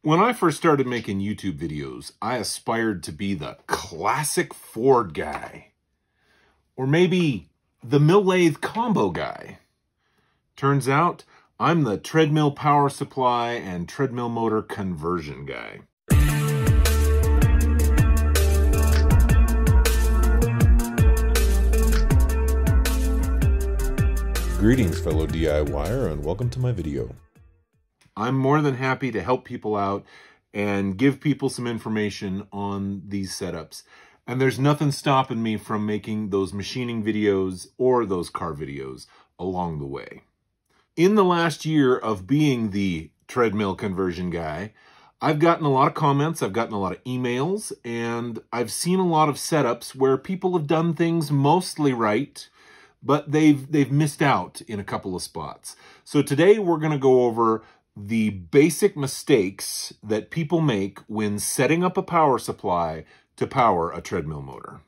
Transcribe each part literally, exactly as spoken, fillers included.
When I first started making YouTube videos, I aspired to be the classic Ford guy. Or maybe the mill lathe combo guy. Turns out, I'm the treadmill power supply and treadmill motor conversion guy. Greetings, fellow DIYer, and welcome to my video. I'm more than happy to help people out and give people some information on these setups. And there's nothing stopping me from making those machining videos or those car videos along the way. In the last year of being the treadmill conversion guy, I've gotten a lot of comments, I've gotten a lot of emails, and I've seen a lot of setups where people have done things mostly right, but they've they've missed out in a couple of spots. So today we're going to go over the basic mistakes that people make when setting up a power supply to power a treadmill motor.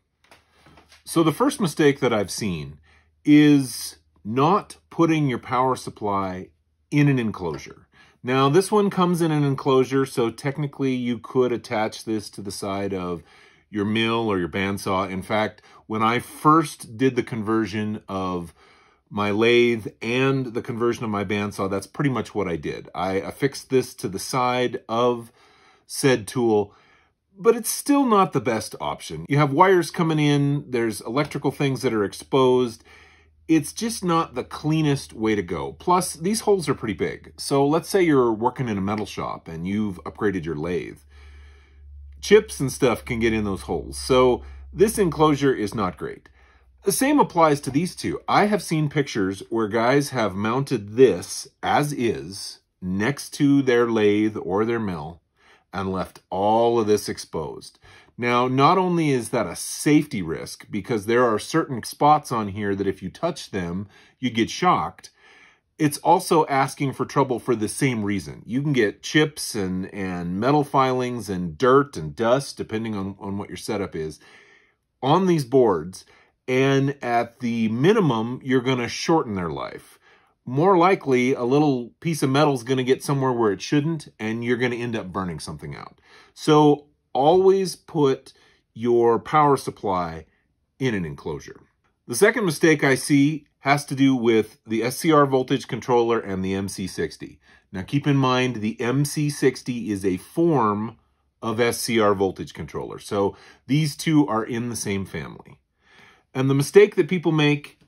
So the first mistake that I've seen is not putting your power supply in an enclosure. Now this one comes in an enclosure, so technically you could attach this to the side of your mill or your bandsaw. In fact, when I first did the conversion of my lathe and the conversion of my bandsaw, that's pretty much what I did. I affixed this to the side of said tool, but it's still not the best option. You have wires coming in, there's electrical things that are exposed. It's just not the cleanest way to go. Plus, these holes are pretty big. So let's say you're working in a metal shop and you've upgraded your lathe. Chips and stuff can get in those holes. So this enclosure is not great. The same applies to these two. I have seen pictures where guys have mounted this as is next to their lathe or their mill and left all of this exposed. Now, not only is that a safety risk because there are certain spots on here that if you touch them, you get shocked, it's also asking for trouble for the same reason. You can get chips and, and metal filings and dirt and dust, depending on, on what your setup is, on these boards. And at the minimum, you're going to shorten their life. More likely, a little piece of metal is going to get somewhere where it shouldn't, and you're going to end up burning something out. So always put your power supply in an enclosure. The second mistake I see has to do with the S C R Voltage controller and the M C sixty. Now keep in mind, the M C sixty is a form of S C R Voltage controller. So these two are in the same family. And the mistake that people make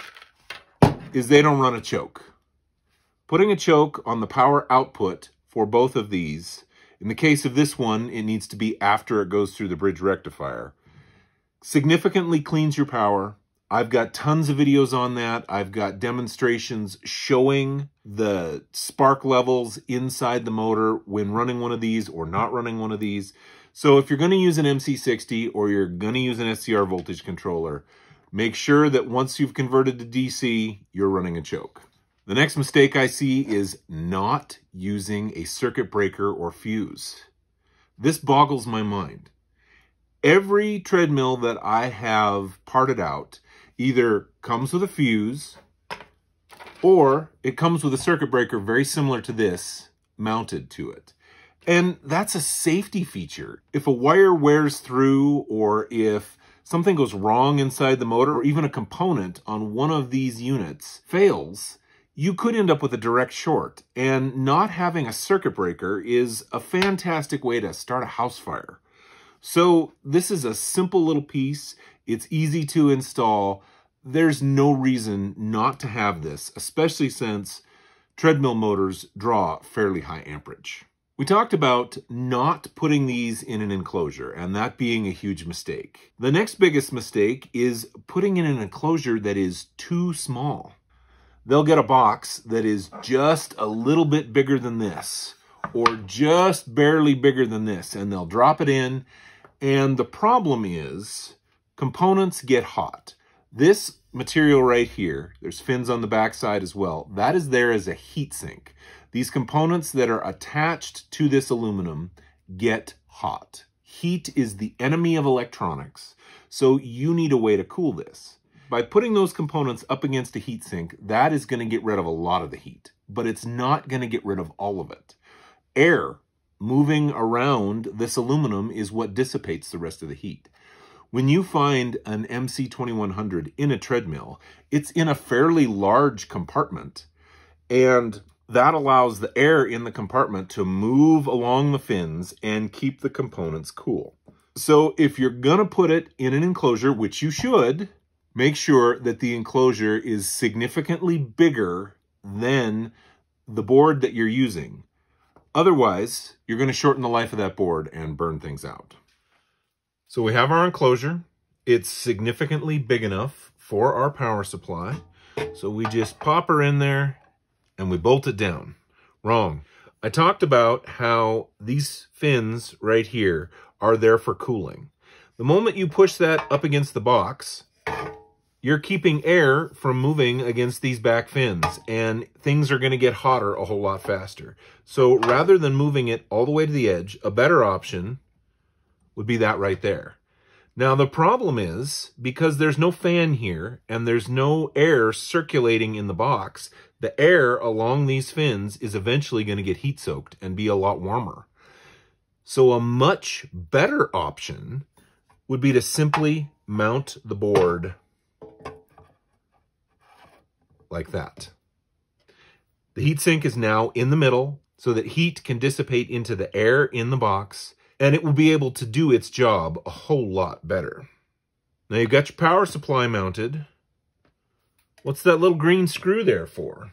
is they don't run a choke. Putting a choke on the power output for both of these, in the case of this one, it needs to be after it goes through the bridge rectifier, significantly cleans your power. I've got tons of videos on that. I've got demonstrations showing the spark levels inside the motor when running one of these or not running one of these. So if you're going to use an M C sixty or you're going to use an S C R Voltage controller, make sure that once you've converted to D C, you're running a choke. The next mistake I see is not using a circuit breaker or fuse. This boggles my mind. Every treadmill that I have parted out either comes with a fuse or it comes with a circuit breaker very similar to this mounted to it. And that's a safety feature. If a wire wears through or if something goes wrong inside the motor or even a component on one of these units fails, you could end up with a direct short. And not having a circuit breaker is a fantastic way to start a house fire. So this is a simple little piece. It's easy to install. There's no reason not to have this, especially since treadmill motors draw fairly high amperage. We talked about not putting these in an enclosure and that being a huge mistake. The next biggest mistake is putting in an enclosure that is too small. They'll get a box that is just a little bit bigger than this or just barely bigger than this, and they'll drop it in. And the problem is components get hot. This material right here, there's fins on the backside as well, that is there as a heat sink. These components that are attached to this aluminum get hot. Heat is the enemy of electronics, so you need a way to cool this. By putting those components up against a heatsink, that is going to get rid of a lot of the heat, but it's not going to get rid of all of it. Air moving around this aluminum is what dissipates the rest of the heat. When you find an M C twenty-one hundred in a treadmill, it's in a fairly large compartment, and that allows the air in the compartment to move along the fins and keep the components cool. So if you're going to put it in an enclosure, which you should, make sure that the enclosure is significantly bigger than the board that you're using. Otherwise, you're going to shorten the life of that board and burn things out. So we have our enclosure. It's significantly big enough for our power supply. So we just pop her in there and we bolt it down. Wrong. I talked about how these fins right here are there for cooling. The moment you push that up against the box, you're keeping air from moving against these back fins, and things are going to get hotter a whole lot faster. So rather than moving it all the way to the edge, a better option would be that right there. Now the problem is, because there's no fan here and there's no air circulating in the box, the air along these fins is eventually going to get heat soaked and be a lot warmer. So a much better option would be to simply mount the board like that. The heatsink is now in the middle so that heat can dissipate into the air in the box, and it will be able to do its job a whole lot better. Now you've got your power supply mounted. What's that little green screw there for?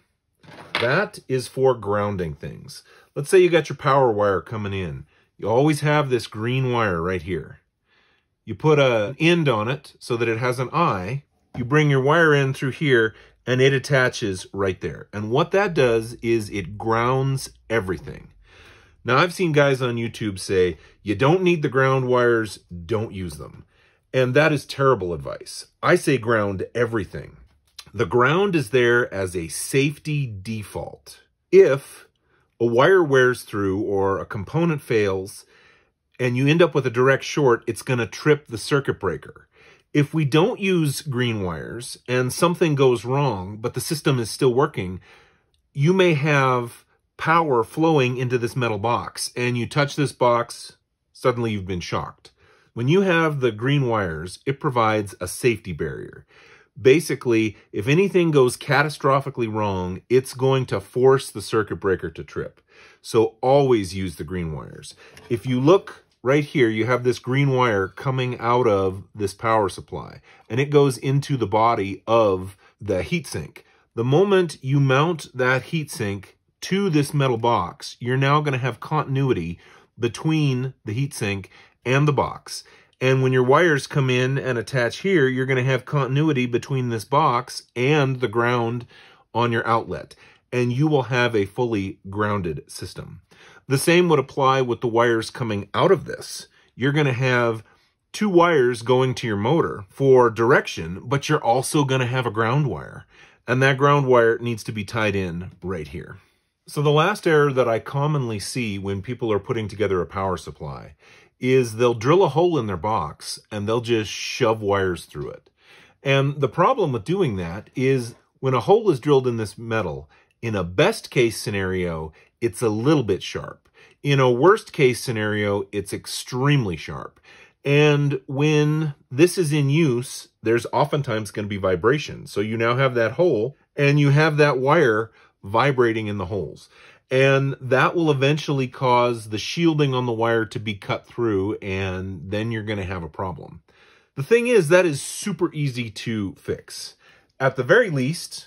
That is for grounding things. Let's say you got your power wire coming in. You always have this green wire right here. You put an end on it so that it has an eye. You bring your wire in through here and it attaches right there. And what that does is it grounds everything. Now, I've seen guys on YouTube say, you don't need the ground wires, don't use them. And that is terrible advice. I say ground everything. The ground is there as a safety default. If a wire wears through or a component fails and you end up with a direct short, it's going to trip the circuit breaker. If we don't use green wires and something goes wrong, but the system is still working, you may have power flowing into this metal box, and you touch this box, suddenly you've been shocked. When you have the green wires, it provides a safety barrier. Basically, if anything goes catastrophically wrong, it's going to force the circuit breaker to trip. So always use the green wires. If you look right here, you have this green wire coming out of this power supply, and it goes into the body of the heatsink. The moment you mount that heatsink to this metal box, you're now going to have continuity between the heatsink and the box. And when your wires come in and attach here, you're going to have continuity between this box and the ground on your outlet. And you will have a fully grounded system. The same would apply with the wires coming out of this. You're going to have two wires going to your motor for direction, but you're also going to have a ground wire. And that ground wire needs to be tied in right here. So the last error that I commonly see when people are putting together a power supply is they'll drill a hole in their box and they'll just shove wires through it. And the problem with doing that is when a hole is drilled in this metal, in a best case scenario, it's a little bit sharp. In a worst case scenario, it's extremely sharp. And when this is in use, there's oftentimes going to be vibration. So you now have that hole and you have that wire vibrating in the holes. And that will eventually cause the shielding on the wire to be cut through, and then you're going to have a problem. The thing is, that is super easy to fix. At the very least,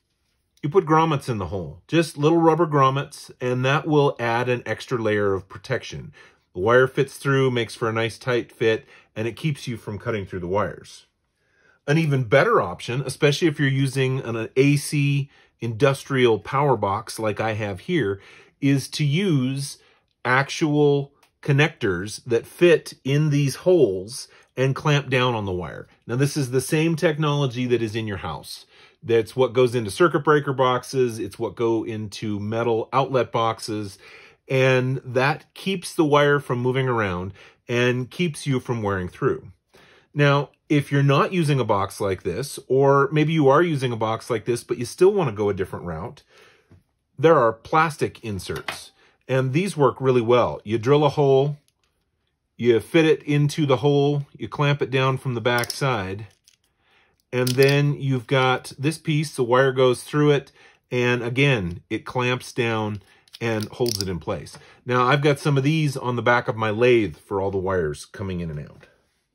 you put grommets in the hole, just little rubber grommets, and that will add an extra layer of protection. The wire fits through, makes for a nice tight fit, and it keeps you from cutting through the wires. An even better option, especially if you're using an A C industrial power box like I have here, is to use actual connectors that fit in these holes and clamp down on the wire. Now, this is the same technology that is in your house. That's what goes into circuit breaker boxes. It's what go into metal outlet boxes. And that keeps the wire from moving around and keeps you from wearing through. Now, if you're not using a box like this, or maybe you are using a box like this, but you still want to go a different route, there are plastic inserts. And these work really well. You drill a hole, you fit it into the hole, you clamp it down from the back side, and then you've got this piece, the wire goes through it, and again, it clamps down and holds it in place. Now, I've got some of these on the back of my lathe for all the wires coming in and out.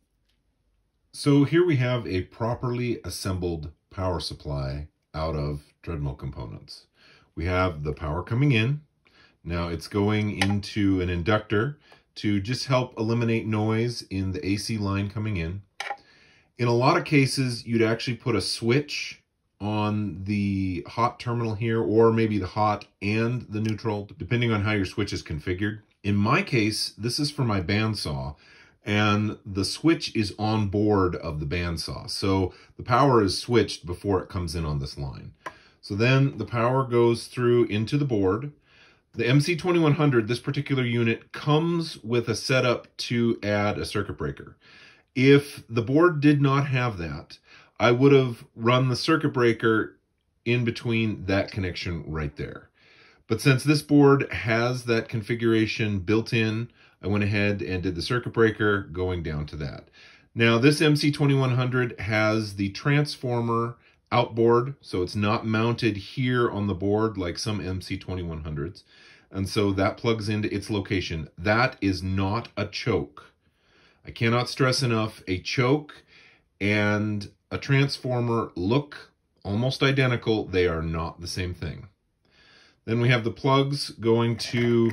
So here we have a properly assembled power supply out of treadmill components. We have the power coming in. Now it's going into an inductor to just help eliminate noise in the A C line coming in. In a lot of cases, you'd actually put a switch on the hot terminal here, or maybe the hot and the neutral, depending on how your switch is configured. In my case, this is for my bandsaw, and the switch is on board of the bandsaw. So the power is switched before it comes in on this line. So then the power goes through into the board. The M C twenty-one hundred, this particular unit, comes with a setup to add a circuit breaker. If the board did not have that, I would have run the circuit breaker in between that connection right there. But since this board has that configuration built in, I went ahead and did the circuit breaker going down to that. Now this M C twenty-one hundred has the transformer outboard, so it's not mounted here on the board like some M C twenty-one hundreds. And so that plugs into its location. That is not a choke. I cannot stress enough, a choke and a transformer look almost identical. They are not the same thing. Then we have the plugs going to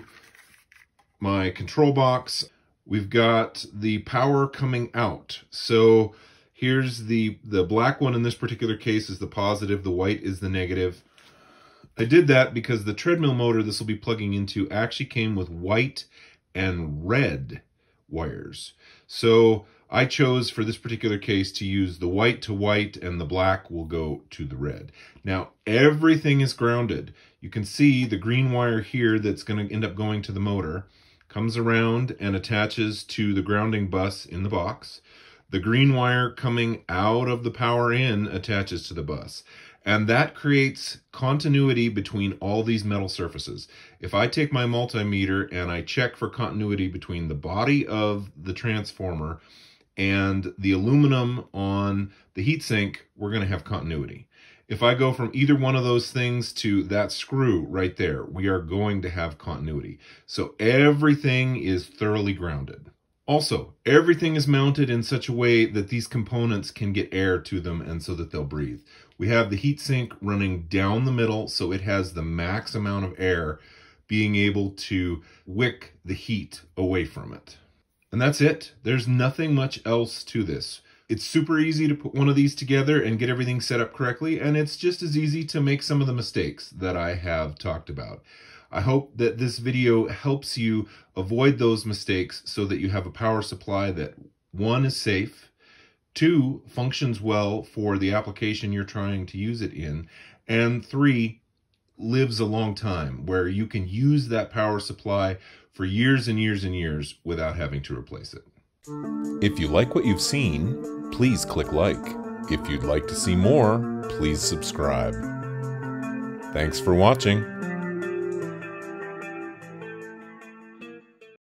my control box. We've got the power coming out. So here's the, the black one in this particular case is the positive, the white is the negative. I did that because the treadmill motor this will be plugging into actually came with white and red wires. So I chose for this particular case to use the white to white, and the black will go to the red. Now everything is grounded. You can see the green wire here that's going to end up going to the motor comes around and attaches to the grounding bus in the box. The green wire coming out of the power in attaches to the bus. And that creates continuity between all these metal surfaces. If I take my multimeter and I check for continuity between the body of the transformer and the aluminum on the heatsink, we're going to have continuity. If I go from either one of those things to that screw right there, we are going to have continuity. So everything is thoroughly grounded. Also, everything is mounted in such a way that these components can get air to them and so that they'll breathe. We have the heatsink running down the middle, so it has the max amount of air being able to wick the heat away from it. And that's it. There's nothing much else to this. It's super easy to put one of these together and get everything set up correctly, and it's just as easy to make some of the mistakes that I have talked about. I hope that this video helps you avoid those mistakes so that you have a power supply that, one, is safe, two, functions well for the application you're trying to use it in, and three, lives a long time, where you can use that power supply for years and years and years without having to replace it. If you like what you've seen, please click like. If you'd like to see more, please subscribe. Thanks for watching.